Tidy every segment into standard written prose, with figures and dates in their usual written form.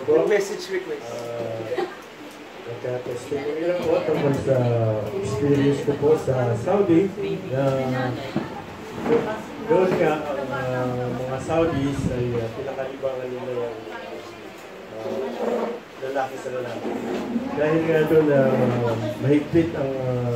Opo. Message request. Nagka-testimony lang po tungkol sa experience ko po sa Saudi na doon nga mga Saudis ay pinakalibangan nila yung lalaki sa lalaki. Dahil nga doon mahigpit ang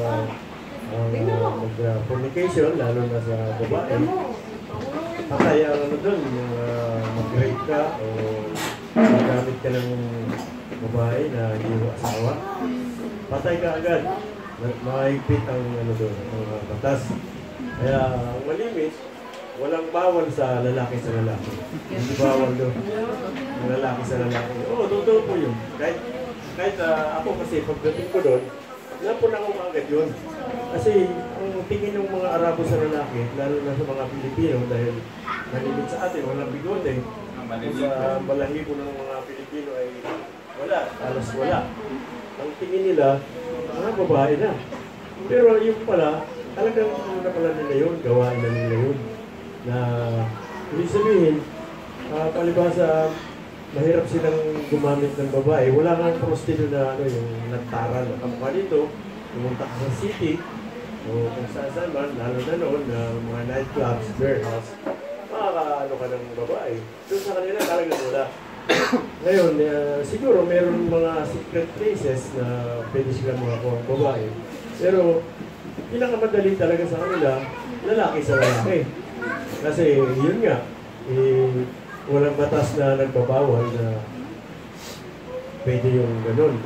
communication, lalo na sa babae. Patay ang ano doon, yung mag-rape ka o magamit ka ng babae na hindi mo asawa. Patay ka agad. Mahigpit ang ano doon, ang batas. Kaya ang malimit, walang bawal sa lalaki sa lalaki. Hindi bawal doon. Ang lalaki sa lalaki. Oo, totoo po yun. Kahit ako kasi pagdating ko doon, napuna ko agad yun. Kasi ang tingin ng mga Arabo sa lalaki, lalo na sa mga Pilipino, dahil malimit sa atin, walang bigote. Sa balahibo ng mga Pilipino ay wala, alas wala. Ang tingin nila, mga babae na. Pero yung pala, talagang ano na pala nila yun, gawain na nila yun. Na, ibig sabihin, palibasa, mahirap silang gumamit ng babae. Wala nga prostitute na ano, yung nagtaran na kamukha dito, pumunta ka sa city, o kung saan man, lalo na noon, na mga nightclubs, warehouse, makakaano ka ng babae. Doon sa kanila, talagang wala. Ngayon, siguro meron mga secret places na pwede silang makakuha ang babae. Pero, pinakamadali talaga sa kanila, lalaki sa lalaki. Kasi yun nga, walang batas na nagbabawal na pwede yung ganun.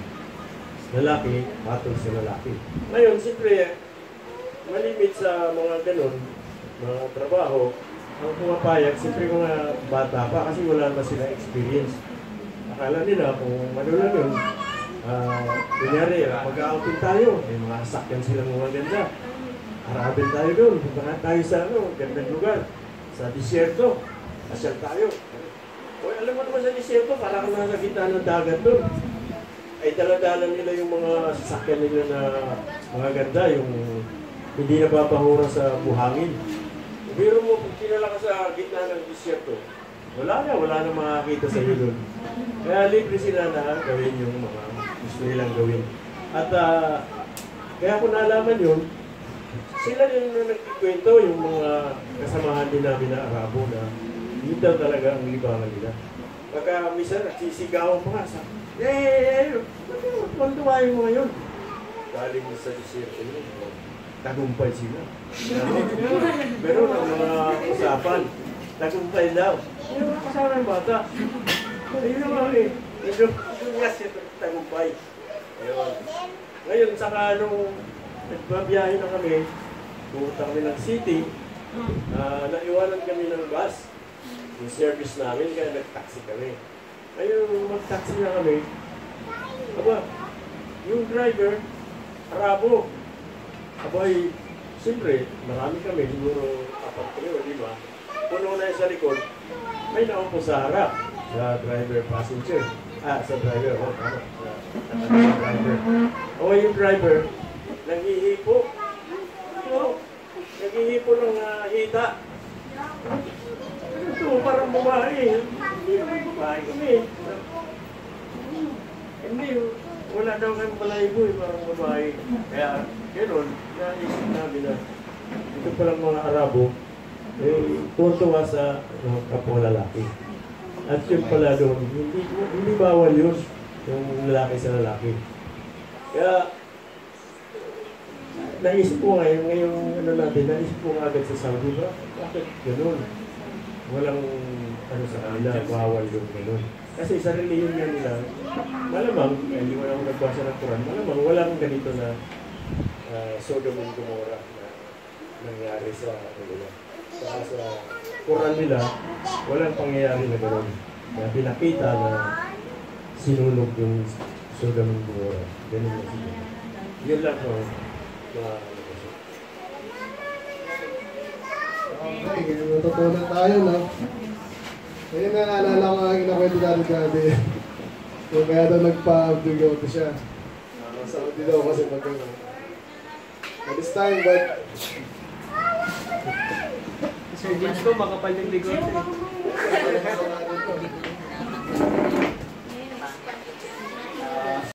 Lalaki, patol sa lalaki. Ngayon, siyempre, malimit sa mga ganun, mga trabaho, ang pumapayag, siyempre mga bata pa kasi wala naman sila experience. Akala nila kung ano lang yun, kunyari, mag-outing tayo, may mga sakyan silang mga ganda. Harapin tayo doon, punta tayo sa gandang lugar, sa disyerto, asyal tayo. O alam mo naman sa disyerto, parang nasa gitna ng dagat doon. Ay dala-dala nila yung mga sasakyan nila na mga ganda, yung hindi napapahura sa buhangin. Biro mo, kung kinala ka sa gitna ng disyerto, wala na makakita sa iyo doon. Kaya libre sila na gawin yung mga gusto nilang gawin. At kaya kung nalaman yun, sila din na nagkikwento yung mga kasamahan din namin na Arabo na hindi daw talaga ang libangan nila. Pagka minsan nagsisigawan pa nga sa, tuwa yung mga yun. Galing sa disyerto yun, tagumpay sila. Meron ang mga usapan, tagumpay daw. Yung kasama ng bata. Ayun naman Yun nga siya tagumpay. Ayun. Ngayon, saka nung nagbabiyahe na kami, pumunta kami ng city, naiwanan kami ng bus. Yung service namin, kaya nag-taxi kami. Ngayon, mag-taxi na kami. Aba, yung driver, Arabo. Abay, siyempre, marami kami, siguro 4 o 5. Puno na yung sa likod, may naupo sa harap, sa driver passenger. Sa driver, sa driver. O yung driver, nanghihipo. Nanghihipo ng hita. Ito, parang babae. Hindi naman babae kami. Hindi, wala daw kayong balahibo, parang babae. Kaya, gano'n, naisip namin na ito palang mga Arabo, tuwa sa kapwa lalaki. At yun pala doon, hindi bawal yun, yung lalaki sa lalaki. Kaya, naisip ko ngayong ano natin, naisip ko agad sa Saudi ba? Bakit gano'n? Walang sa kanila, bawal yung gano'n. Kasi sa reliyon nga nila, malamang, hindi wala akong nagbasa ng Quran, malamang walang ganito na Sodom and Gomorrah na nangyari sa nila. Sa Quran nila, walang pangyayari na gano'n. Na pinakita na sinunog yung Sodom and Gomorrah. Ganun na sila. Yun lang po. Okay, natutunan tayo, no? Ngayon naalala ko ang nakwento natin dati. Kung kaya daw nagpa-abdugauto siya. Saudi daw kasi magkano. At this time, but... Sir James ko, makapal yung ligot.